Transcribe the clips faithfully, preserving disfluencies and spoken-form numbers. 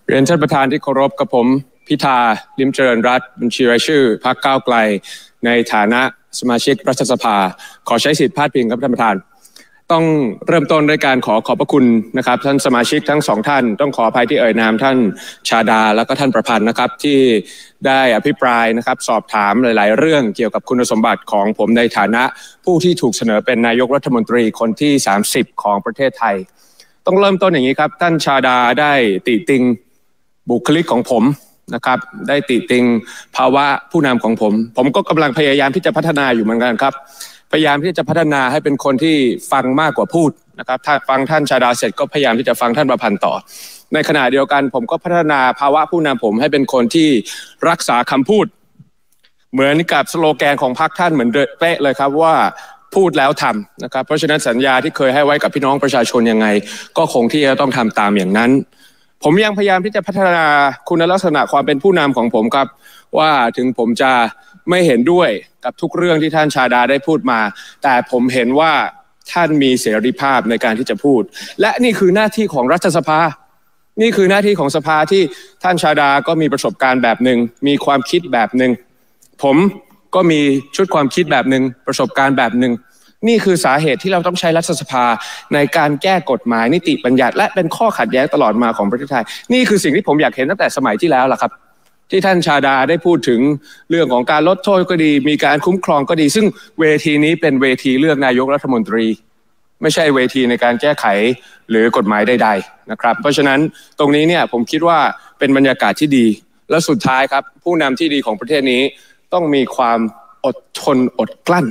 เรียนท่านประธานที่เคารพกับผมพิธาลิ้มเจริญรัตน์บัญชีรายชื่อพรรคก้าวไกลในฐานะสมาชิกรัฐสภาขอใช้สิทธิพาดพิงครับท่านประธานต้องเริ่มต้นด้วยการขอขอบพระคุณนะครับท่านสมาชิกทั้งสองท่านต้องขออภัยที่เอ่ยนามท่านชาดาแล้วก็ท่านประพันธ์นะครับที่ได้อภิปรายนะครับสอบถามหลายๆเรื่องเกี่ยวกับคุณสมบัติของผมในฐานะผู้ที่ถูกเสนอเป็นนายกรัฐมนตรีคนที่สามสิบของประเทศไทยต้องเริ่มต้นอย่างนี้ครับท่านชาดาได้ติติงบุคลิกของผมนะครับได้ติติงภาวะผู้นำของผมผมก็กำลังพยายามที่จะพัฒนาอยู่เหมือนกันครับพยายามที่จะพัฒนาให้เป็นคนที่ฟังมากกว่าพูดนะครับถ้าฟังท่านชาดาเสร็จก็พยายามที่จะฟังท่านประพันธ์ต่อในขณะเดียวกันผมก็พัฒนาภาวะผู้นำผมให้เป็นคนที่รักษาคำพูดเหมือนกับสโลแกนของพรรคท่านเหมือนเป๊ะเลยครับว่าพูดแล้วทำนะครับเพราะฉะนั้นสัญญาที่เคยให้ไว้กับพี่น้องประชาชนยังไงก็คงที่จะต้องทำตามอย่างนั้นผมยังพยายามที่จะพัฒนาคุณลักษณะความเป็นผู้นำของผมครับว่าถึงผมจะไม่เห็นด้วยกับทุกเรื่องที่ท่านชาดาได้พูดมาแต่ผมเห็นว่าท่านมีเสรีภาพในการที่จะพูดและนี่คือหน้าที่ของรัฐสภานี่คือหน้าที่ของสภาที่ท่านชาดาก็มีประสบการณ์แบบหนึ่งมีความคิดแบบหนึ่งผมก็มีชุดความคิดแบบหนึ่งประสบการณ์แบบหนึ่งนี่คือสาเหตุที่เราต้องใช้รัฐสภาในการแก้กฎหมายนิติบัญญัติและเป็นข้อขัดแย้งตลอดมาของประเทศไทยนี่คือสิ่งที่ผมอยากเห็นตั้งแต่สมัยที่แล้วล่ะครับที่ท่านชาดาได้พูดถึงเรื่องของการลดโทษก็ดีมีการคุ้มครองก็ดีซึ่งเวทีนี้เป็นเวทีเลือกนายกรัฐมนตรีไม่ใช่เวทีในการแก้ไขหรือกฎหมายใดๆนะครับเพราะฉะนั้นตรงนี้เนี่ยผมคิดว่าเป็นบรรยากาศที่ดีและสุดท้ายครับผู้นำที่ดีของประเทศนี้ต้องมีความอดทนอดกลั้น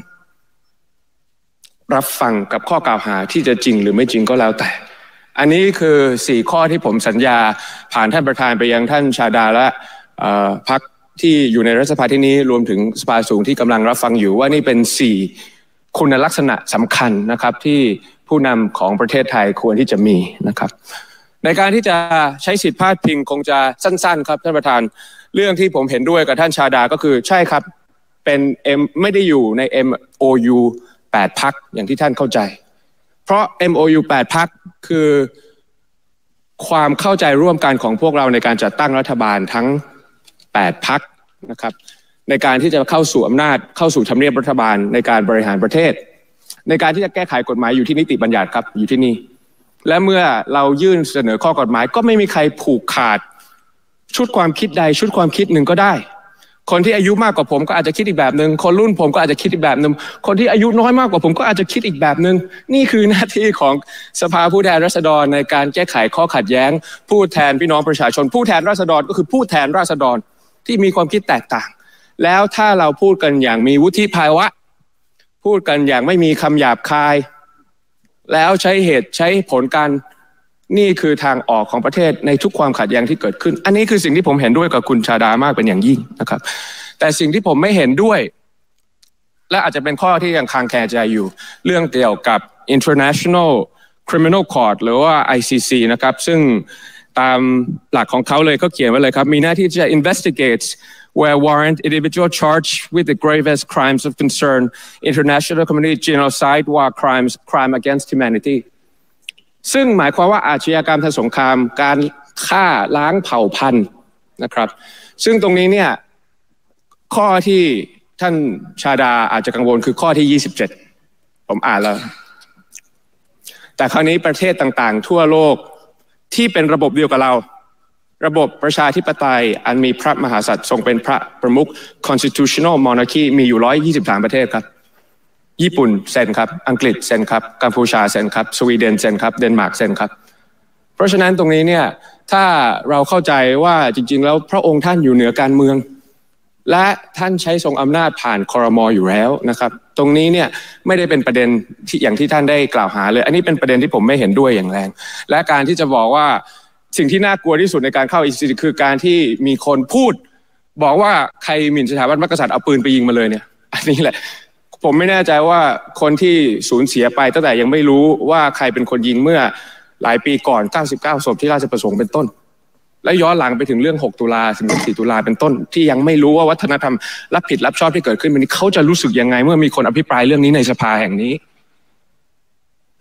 รับฟังกับข้อกล่าวหาที่จะจริงหรือไม่จริงก็แล้วแต่อันนี้คือสี่ข้อที่ผมสัญญาผ่านท่านประธานไปยังท่านชาดาและพรรคที่อยู่ในรัฐสภาที่นี้รวมถึงสภาสูงที่กำลังรับฟังอยู่ว่านี่เป็นสี่คุณลักษณะสำคัญนะครับที่ผู้นำของประเทศไทยควรที่จะมีนะครับในการที่จะใช้สิทธิพาดพิงคงจะสั้นๆครับท่านประธานเรื่องที่ผมเห็นด้วยกับท่านชาดาก็คือใช่ครับเป็น M ไม่ได้อยู่ใน เอ็ม โอ ยู แปดพรรคอย่างที่ท่านเข้าใจเพราะ เอ็ม โอ ยู แปดพรรคคือความเข้าใจร่วมกันของพวกเราในการจัดตั้งรัฐบาลทั้งแปดพรรคนะครับในการที่จะเข้าสู่อำนาจเข้าสู่ทำเนียบรัฐบาลในการบริหารประเทศในการที่จะแก้ไขกฎหมายอยู่ที่นิติบัญญัติครับอยู่ที่นี่และเมื่อเรายื่นเสนอข้อกฎหมายก็ไม่มีใครผูกขาดชุดความคิดใดชุดความคิดหนึ่งก็ได้คนที่อายุมากกว่าผมก็อาจจะคิดอีกแบบหนึ่งคนรุ่นผมก็อาจจะคิดอีกแบบหนึ่งคนที่อายุน้อยมากกว่าผมก็อาจจะคิดอีกแบบหนึ่งนี่คือหน้าที่ของสภาผู้แทนราษฎรในการแก้ไขข้อขัดแย้งผู้แทนพี่น้องประชาชนผู้แทนราษฎรก็คือผู้แทนราษฎรที่มีความคิดแตกต่างแล้วถ้าเราพูดกันอย่างมีวุฒิภาวะพูดกันอย่างไม่มีคำหยาบคายแล้วใช้เหตุใช้ผลการนี่คือทางออกของประเทศในทุกความขัดแย้งที่เกิดขึ้นอันนี้คือสิ่งที่ผมเห็นด้วยกับคุณชาดามากเป็นอย่างยิ่งนะครับแต่สิ่งที่ผมไม่เห็นด้วยและอาจจะเป็นข้อที่ยังคางแคใจอยู่เรื่องเกี่ยวกับ International Criminal Court หรือว่า ไอ ซี ซี นะครับซึ่งตามหลักของเขาเลยเขาเขียนไว้เลยครับมีหน้าที่จะ investigate where warrant individual charged with the gravest crimes of concern international community genocide war crimes crime against humanityซึ่งหมายความว่าอาชญากรรมทางสงครามการฆ่าล้างเผ่าพันธุ์นะครับซึ่งตรงนี้เนี่ยข้อที่ท่านชาดาอาจจะกังวลคือข้อที่ยี่สิบเจ็ดผมอ่านแล้วแต่คราวนี้ประเทศต่างๆทั่วโลกที่เป็นระบบเดียวกับเราระบบประชาธิปไตยอันมีพระมหากษัตริย์ทรงเป็นพระประมุข constitutional monarchy มีอยู่หนึ่งร้อยยี่สิบสามประเทศครับญี่ปุ่นเซ็นครับอังกฤษเซ็นครับกัมพูชาเซ็นครับสวีเดนเซ็นครับเดนมาร์กเซ็นครับเพราะฉะนั้นตรงนี้เนี่ยถ้าเราเข้าใจว่าจริงๆแล้วพระองค์ท่านอยู่เหนือการเมืองและท่านใช้ทรงอำนาจผ่านครม.อยู่แล้วนะครับตรงนี้เนี่ยไม่ได้เป็นประเด็นที่อย่างที่ท่านได้กล่าวหาเลยอันนี้เป็นประเด็นที่ผมไม่เห็นด้วยอย่างแรงและการที่จะบอกว่าสิ่งที่น่ากลัวที่สุดในการเข้า อี ซี ซี คือการที่มีคนพูดบอกว่าใครหมิ่นสถาบันพระมหากษัตริย์เอาปืนไปยิงมาเลยเนี่ยอันนี้แหละผมไม่แน่ใจว่าคนที่สูญเสียไปตั้งแต่ยังไม่รู้ว่าใครเป็นคนยิงเมื่อหลายปีก่อนเก้าสิบเก้าศพที่ราชประสงค์เป็นต้นและย้อนหลังไปถึงเรื่องหกตุลาถึงสี่ตุลาเป็นต้นที่ยังไม่รู้ว่าวัฒนธรรมรับผิดรับชอบที่เกิดขึ้นวันนี้เขาจะรู้สึกยังไงเมื่อมีคนอภิปรายเรื่องนี้ในสภาแห่งนี้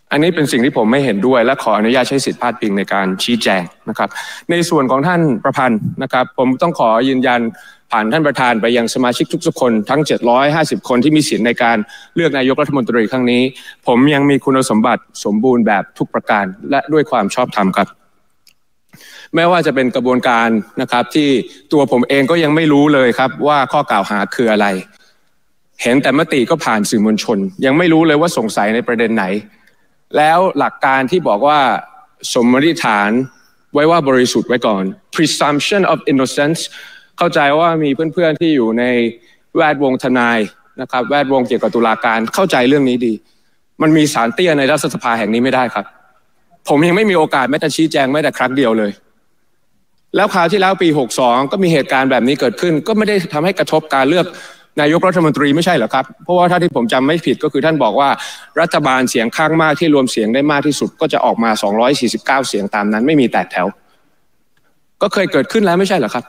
อันนี้เป็นสิ่งที่ผมไม่เห็นด้วยและขออนุญาตใช้สิทธิพาดพิงในการชี้แจงนะครับในส่วนของท่านประพันธ์นะครับผมต้องขอยืนยันผ่านท่านประธานไปยังสมาชิกทุกๆคนทั้งเจ็ดร้อยห้าสิบคนที่มีสิทธิ์ในการเลือกนายกรัฐมนตรีครั้งนี้ผมยังมีคุณสมบัติสมบูรณ์แบบทุกประการและด้วยความชอบธรรมครับไม่ว่าจะเป็นกระบวนการนะครับที่ตัวผมเองก็ยังไม่รู้เลยครับว่าข้อกล่าวหาคืออะไรเห็นแต่มติก็ผ่านสื่อมวลชนยังไม่รู้เลยว่าสงสัยในประเด็นไหนแล้วหลักการที่บอกว่าสมมติฐานไว้ว่าบริสุทธิ์ไว้ก่อน presumption of innocence เข้าใจว่ามีเพื่อนๆที่อยู่ในแวดวงทนายนะครับแวดวงเกี่ยวกับตุลาการเข้าใจเรื่องนี้ดีมันมีศาลเตี้ยในรัฐสภาแห่งนี้ไม่ได้ครับผมยังไม่มีโอกาสแม้แต่ชี้แจงแม้แต่ครั้งเดียวเลยแล้วคราวที่แล้วปีหกสองก็มีเหตุการณ์แบบนี้เกิดขึ้นก็ไม่ได้ทำให้กระทบการเลือกนายกรัฐมนตรีไม่ใช่เหรอครับเพราะว่าถ้าที่ผมจำไม่ผิดก็คือท่านบอกว่ารัฐบาลเสียงข้างมากที่รวมเสียงได้มากที่สุดก็จะออกมาสองร้อยสี่สิบเก้าเสียงตามนั้นไม่มีแตกแถวก็เคยเกิดขึ้นแล้วไม่ใช่เหรอครับ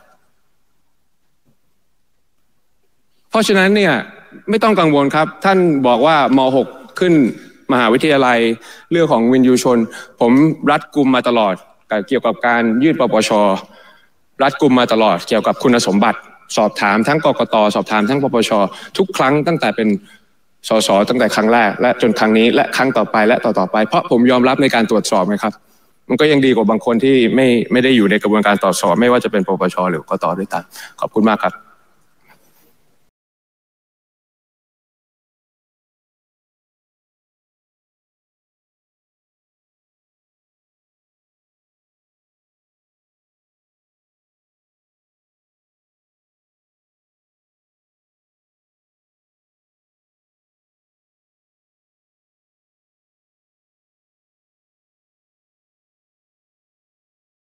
เพราะฉะนั้นเนี่ยไม่ต้องกังวลครับท่านบอกว่ามหกขึ้นมหาวิทยาลัยเรื่องของวินยูชนผมรัดกุมมาตลอดเกี่ยวกับการยื่นปปช.รัดกุมมาตลอดเกี่ยวกับคุณสมบัติสอบถามทั้งกกต.สอบถามทั้งปปช.ทุกครั้งตั้งแต่เป็นสสตั้งแต่ครั้งแรกและจนครั้งนี้และครั้งต่อไปและต่อต่อไปเพราะผมยอมรับในการตรวจสอบไหมครับมันก็ยังดีกว่าบางคนที่ไม่ไม่ได้อยู่ในกระบวนการตรวจสอบไม่ว่าจะเป็นปปช.หรือกกต.ด้วยกันขอบคุณมากครับ